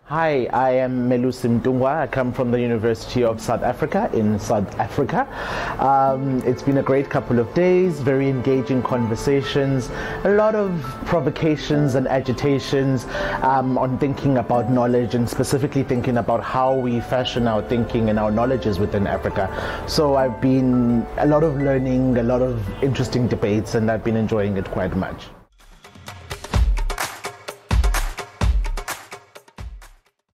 Hi, I am Melusi Mntungwa. I come from the University of South Africa in South Africa. It's been a great couple of days, very engaging conversations, a lot of provocations and agitations on thinking about knowledge and specifically thinking about how we fashion our thinking and our knowledges within Africa. So I've been a lot of learning, a lot of interesting debates, and I've been enjoying it quite much.